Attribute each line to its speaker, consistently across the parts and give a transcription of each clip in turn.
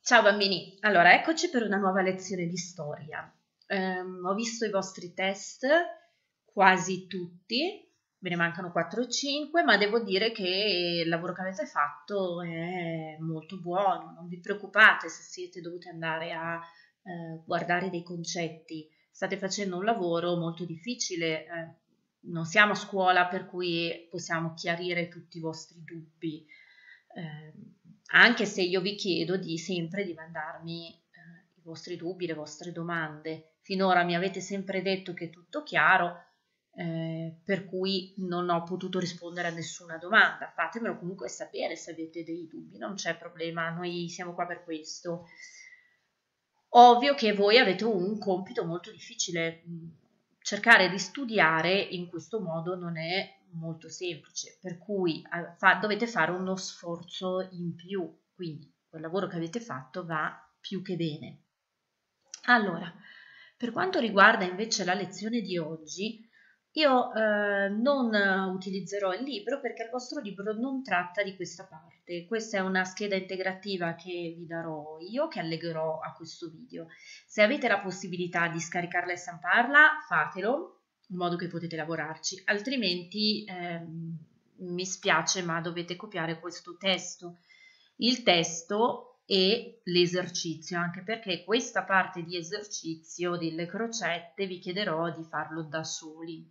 Speaker 1: Ciao bambini, allora eccoci per una nuova lezione di storia. Ho visto i vostri test, quasi tutti, ve ne mancano 4 o 5, ma devo dire che il lavoro che avete fatto è molto buono, non vi preoccupate se siete dovuti andare a guardare dei concetti, state facendo un lavoro molto difficile, non siamo a scuola per cui possiamo chiarire tutti i vostri dubbi. Anche se io vi chiedo di sempre di mandarmi i vostri dubbi, le vostre domande. Finora mi avete sempre detto che è tutto chiaro, per cui non ho potuto rispondere a nessuna domanda. Fatemelo comunque sapere se avete dei dubbi, non c'è problema, noi siamo qua per questo. Ovvio che voi avete un compito molto difficile, cercare di studiare in questo modo non è molto semplice, per cui dovete fare uno sforzo in più, quindi quel lavoro che avete fatto va più che bene. Allora, per quanto riguarda invece la lezione di oggi, io non utilizzerò il libro perché il vostro libro non tratta di questa parte. Questa è una scheda integrativa che vi darò io, che allegherò a questo video. Se avete la possibilità di scaricarla e stamparla, fatelo, in modo che potete lavorarci, altrimenti mi spiace, ma dovete copiare questo testo. Il testo e l'esercizio, anche perché questa parte di esercizio delle crocette vi chiederò di farlo da soli.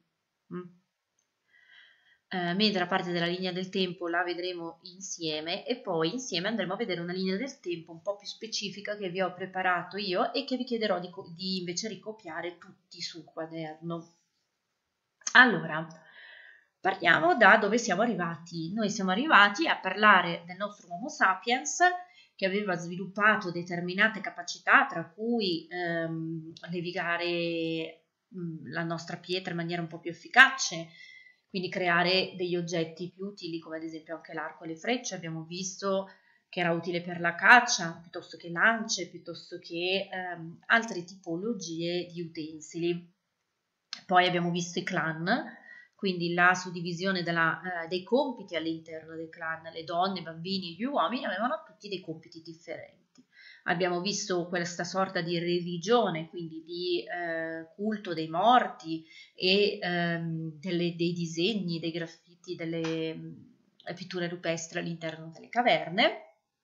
Speaker 1: Mentre la parte della linea del tempo la vedremo insieme e poi insieme andremo a vedere una linea del tempo un po' più specifica che vi ho preparato io e che vi chiederò di invece ricopiare tutti sul quaderno. Allora, partiamo da dove siamo arrivati. Noi siamo arrivati a parlare del nostro Homo sapiens che aveva sviluppato determinate capacità, tra cui levigare la nostra pietra in maniera un po' più efficace, quindi creare degli oggetti più utili, come ad esempio anche l'arco e le frecce. Abbiamo visto che era utile per la caccia, piuttosto che lance, piuttosto che altre tipologie di utensili. Poi abbiamo visto i clan, quindi la suddivisione dei compiti all'interno dei clan. Le donne, i bambini e gli uomini avevano tutti dei compiti differenti. Abbiamo visto questa sorta di religione, quindi di culto dei morti e dei disegni, dei graffiti, delle pitture rupestri all'interno delle caverne.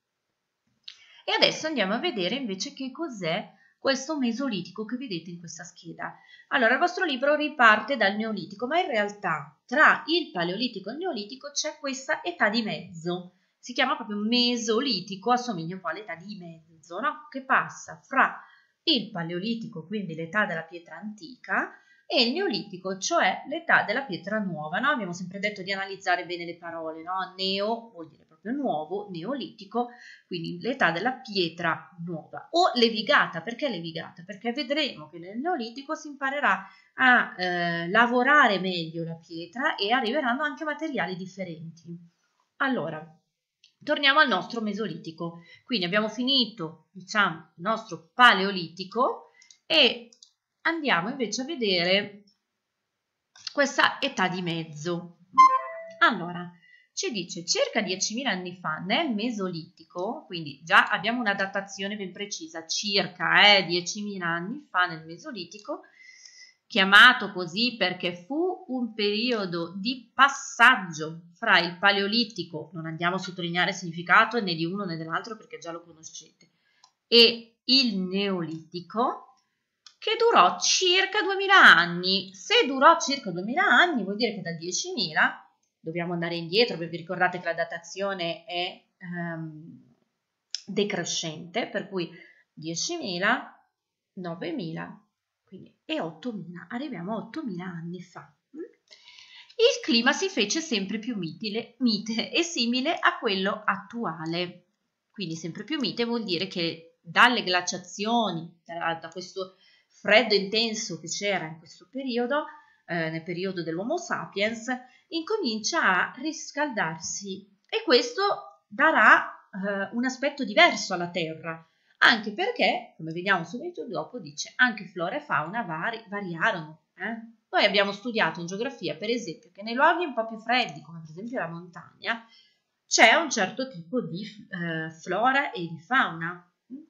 Speaker 1: E adesso andiamo a vedere invece che cos'è questo mesolitico che vedete in questa scheda. Allora, il vostro libro riparte dal Neolitico, ma in realtà tra il Paleolitico e il Neolitico c'è questa età di mezzo. Si chiama proprio Mesolitico, assomiglia un po' all'età di mezzo, no? Che passa fra il Paleolitico, quindi l'età della pietra antica, e il Neolitico, cioè l'età della pietra nuova, no? Abbiamo sempre detto di analizzare bene le parole, no? Neo vuol dire proprio nuovo, neolitico, quindi l'età della pietra nuova, o levigata. Perché levigata? Perché vedremo che nel Neolitico si imparerà a lavorare meglio la pietra e arriveranno anche materiali differenti. Allora, torniamo al nostro Mesolitico. Quindi abbiamo finito, diciamo, il nostro Paleolitico e andiamo invece a vedere questa età di mezzo. Allora, ci dice circa 10.000 anni fa nel Mesolitico, quindi già abbiamo una datazione ben precisa, circa 10.000 anni fa nel Mesolitico, chiamato così perché fu un periodo di passaggio fra il Paleolitico, non andiamo a sottolineare il significato né di uno né dell'altro perché già lo conoscete, e il Neolitico, che durò circa 2000 anni. Se durò circa 2000 anni vuol dire che dal 10.000 dobbiamo andare indietro, perché vi ricordate che la datazione è decrescente, per cui 10.000, 9.000 quindi, e 8.000, arriviamo a 8.000 anni fa. Il clima si fece sempre più mite e simile a quello attuale, quindi sempre più mite vuol dire che dalle glaciazioni, da questo freddo intenso che c'era in questo periodo, nel periodo dell'Homo sapiens, incomincia a riscaldarsi e questo darà un aspetto diverso alla Terra, anche perché, come vediamo subito dopo, dice anche flora e fauna variarono. Noi abbiamo studiato in geografia, per esempio, che nei luoghi un po' più freddi, come per esempio la montagna, c'è un certo tipo di flora e di fauna.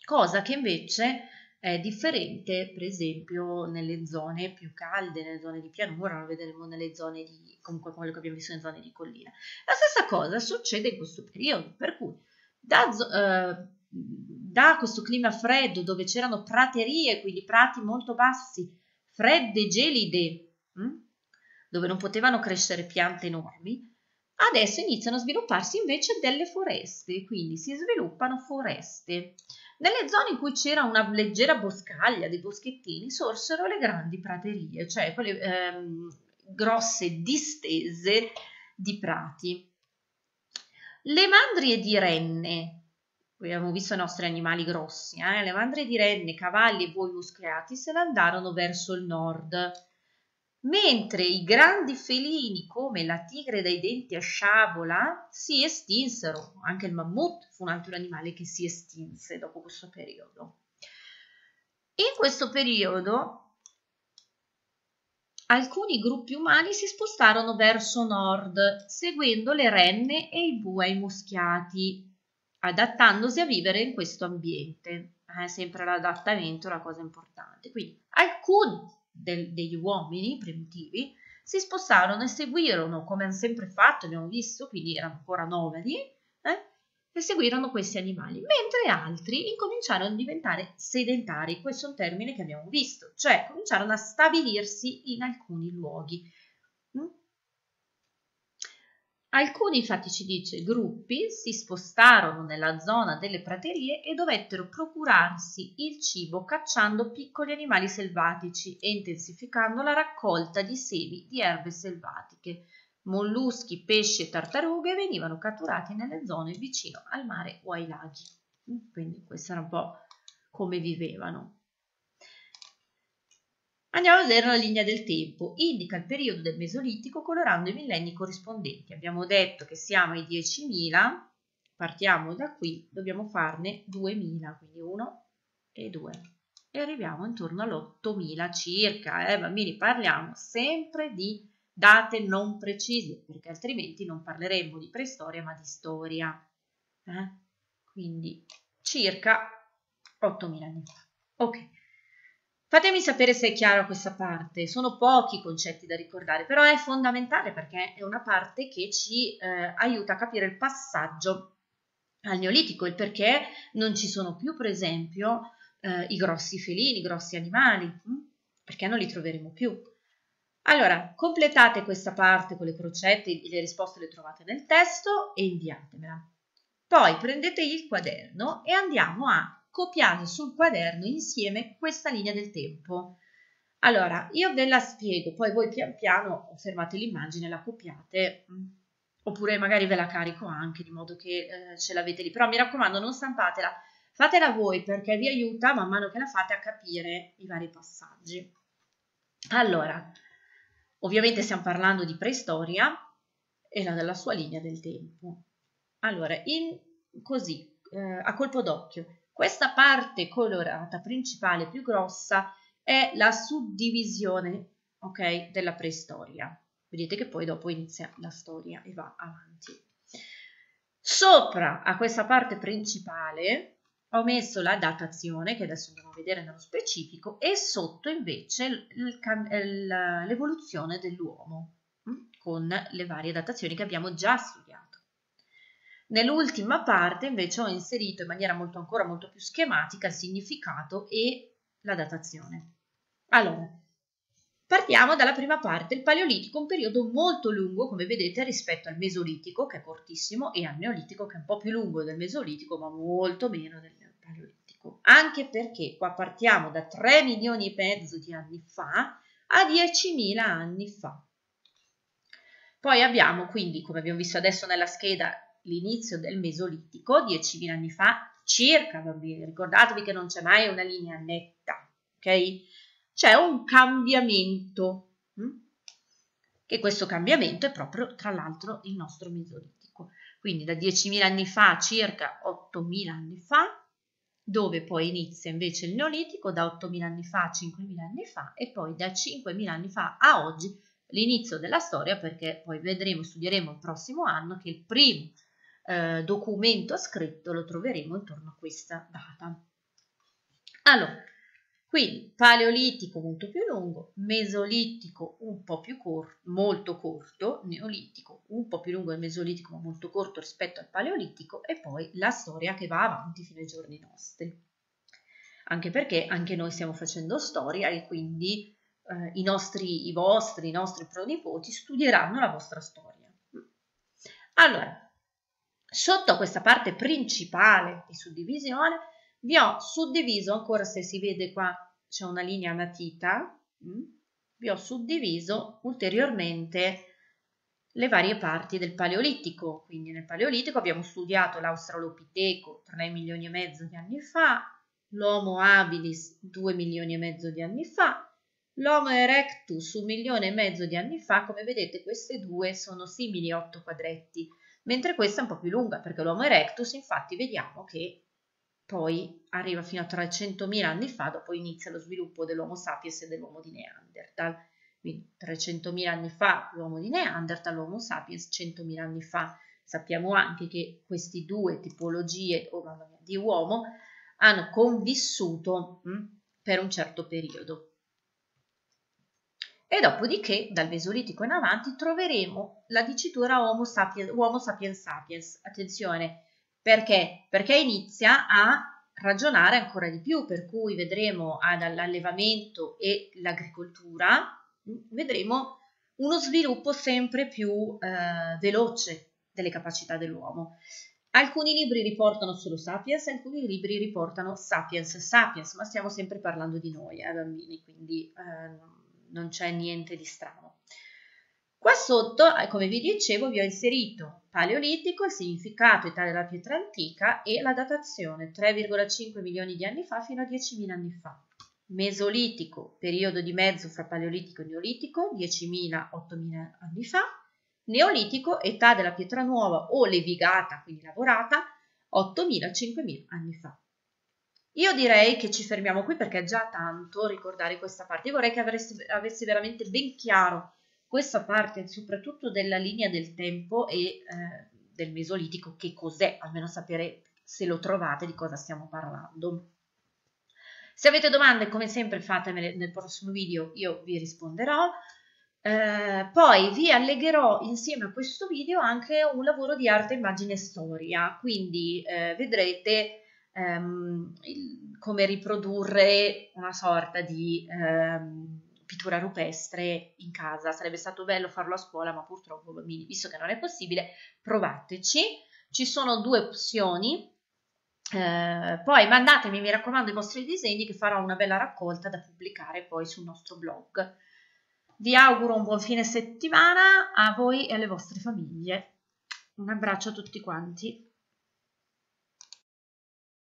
Speaker 1: cosa che invece è differente per esempio nelle zone più calde, nelle zone di pianura, lo vedremo nelle zone di, comunque quello che abbiamo visto nelle zone di collina. La stessa cosa succede in questo periodo, per cui da questo clima freddo dove c'erano praterie, quindi prati molto bassi, fredde, gelide, dove non potevano crescere piante enormi, adesso iniziano a svilupparsi invece delle foreste, quindi si sviluppano foreste. Nelle zone in cui c'era una leggera boscaglia, dei boschettini, sorsero le grandi praterie, cioè quelle grosse distese di prati. Le mandrie di renne, abbiamo visto i nostri animali grossi, le mandrie di renne, cavalli e buoi muschiati se ne andarono verso il nord, mentre i grandi felini come la tigre dai denti a sciabola si estinsero. Anche il mammut fu un altro animale che si estinse dopo questo periodo. In questo periodo alcuni gruppi umani si spostarono verso nord, seguendo le renne e i buoi muschiati, adattandosi a vivere in questo ambiente. Sempre l'adattamento è la cosa importante. Quindi alcuni degli uomini primitivi si spostarono e seguirono, come hanno sempre fatto, abbiamo visto, quindi erano ancora nomadi, e seguirono questi animali, mentre altri incominciarono a diventare sedentari. Questo è un termine che abbiamo visto, cioè cominciarono a stabilirsi in alcuni luoghi. Alcuni, infatti ci dice, gruppi si spostarono nella zona delle praterie e dovettero procurarsi il cibo cacciando piccoli animali selvatici e intensificando la raccolta di semi di erbe selvatiche. Molluschi, pesci e tartarughe venivano catturati nelle zone vicino al mare o ai laghi. Quindi questo era un po' come vivevano. Andiamo a vedere la linea del tempo. Indica il periodo del Mesolitico colorando i millenni corrispondenti. Abbiamo detto che siamo ai 10.000, partiamo da qui, dobbiamo farne 2.000, quindi 1 e 2. E arriviamo intorno all'8.000 circa. Bambini, parliamo sempre di date non precise, perché altrimenti non parleremmo di preistoria ma di storia. Quindi circa 8.000 anni fa. Ok. Fatemi sapere se è chiaro questa parte, sono pochi i concetti da ricordare, però è fondamentale perché è una parte che ci aiuta a capire il passaggio al Neolitico, il perché non ci sono più, per esempio, i grossi felini, i grossi animali, perché non li troveremo più. Allora, completate questa parte con le crocette, le risposte le trovate nel testo e inviatemela. Poi prendete il quaderno e andiamo a copiare sul quaderno insieme questa linea del tempo. Allora, io ve la spiego, poi voi pian piano fermate l'immagine, la copiate, oppure magari ve la carico anche, di modo che ce l'avete lì. Però mi raccomando, non stampatela, fatela voi perché vi aiuta man mano che la fate a capire i vari passaggi. Allora, ovviamente stiamo parlando di preistoria e della sua linea del tempo. Allora, così, a colpo d'occhio, questa parte colorata principale più grossa è la suddivisione, ok, della preistoria. Vedete che poi dopo inizia la storia e va avanti. Sopra a questa parte principale ho messo la datazione, che adesso andiamo a vedere nello specifico, e sotto invece l'evoluzione dell'uomo, con le varie datazioni che abbiamo già studiato. Nell'ultima parte invece ho inserito in maniera ancora molto più schematica il significato e la datazione. Allora, partiamo dalla prima parte, il Paleolitico, un periodo molto lungo, come vedete, rispetto al Mesolitico, che è cortissimo, e al Neolitico, che è un po' più lungo del Mesolitico, ma molto meno del Paleolitico. Anche perché qua partiamo da 3 milioni e mezzo di anni fa a 10.000 anni fa. Poi abbiamo quindi, come abbiamo visto adesso nella scheda, l'inizio del Mesolitico, 10.000 anni fa, circa, bambini. Ricordatevi che non c'è mai una linea netta, ok? C'è un cambiamento, che questo cambiamento è proprio, tra l'altro, il nostro Mesolitico. Quindi da 10.000 anni fa, circa 8.000 anni fa, dove poi inizia invece il Neolitico, da 8.000 anni fa a 5.000 anni fa, e poi da 5.000 anni fa a oggi, l'inizio della storia, perché poi vedremo, studieremo il prossimo anno che il primo documento scritto lo troveremo intorno a questa data. Allora, quindi paleolitico molto più lungo, mesolitico un po' più corto, molto corto, neolitico un po' più lungo del mesolitico ma molto corto rispetto al paleolitico, e poi la storia che va avanti fino ai giorni nostri. Anche perché anche noi stiamo facendo storia e quindi i vostri, i nostri pronipoti studieranno la vostra storia. Allora, sotto questa parte principale di suddivisione vi ho suddiviso, ancora se si vede qua c'è una linea a matita, vi ho suddiviso ulteriormente le varie parti del Paleolitico. Quindi nel Paleolitico abbiamo studiato l'Australopiteco 3 milioni e mezzo di anni fa, l'Homo habilis 2 milioni e mezzo di anni fa, l'Homo erectus 1 milione e mezzo di anni fa. Come vedete queste due sono simili a 8 quadretti, mentre questa è un po' più lunga, perché l'Homo erectus infatti vediamo che poi arriva fino a 300.000 anni fa, dopo inizia lo sviluppo dell'Homo sapiens e dell'uomo di Neanderthal. Quindi 300.000 anni fa l'uomo di Neanderthal, l'Homo sapiens 100.000 anni fa. Sappiamo anche che queste due tipologie di uomo hanno convissuto per un certo periodo. E dopodiché dal Mesolitico in avanti troveremo la dicitura Homo sapiens sapiens. Attenzione, perché? Perché inizia a ragionare ancora di più, per cui vedremo dall'allevamento e l'agricoltura, vedremo uno sviluppo sempre più veloce delle capacità dell'uomo. Alcuni libri riportano solo sapiens, alcuni libri riportano sapiens sapiens, ma stiamo sempre parlando di noi, bambini, quindi non c'è niente di strano. Qua sotto, come vi dicevo, vi ho inserito Paleolitico, il significato, età della pietra antica e la datazione 3,5 milioni di anni fa fino a 10.000 anni fa. Mesolitico, periodo di mezzo fra Paleolitico e Neolitico, 10.000-8.000 anni fa. Neolitico, età della pietra nuova o levigata, quindi lavorata, 8.000-5.000 anni fa. Io direi che ci fermiamo qui perché è già tanto ricordare questa parte. Io vorrei che avessi veramente ben chiaro questa parte, soprattutto della linea del tempo e del Mesolitico, che cos'è, almeno sapere, se lo trovate, di cosa stiamo parlando. Se avete domande, come sempre, fatemele nel prossimo video, io vi risponderò. Poi vi allegherò insieme a questo video anche un lavoro di arte, immagine e storia, quindi vedrete come riprodurre una sorta di pittura rupestre in casa. Sarebbe stato bello farlo a scuola, ma purtroppo, bambini, visto che non è possibile, provateci. Ci sono due opzioni. Poi mandatemi, mi raccomando, i vostri disegni, che farò una bella raccolta da pubblicare poi sul nostro blog. Vi auguro un buon fine settimana a voi e alle vostre famiglie. Un abbraccio a tutti quanti.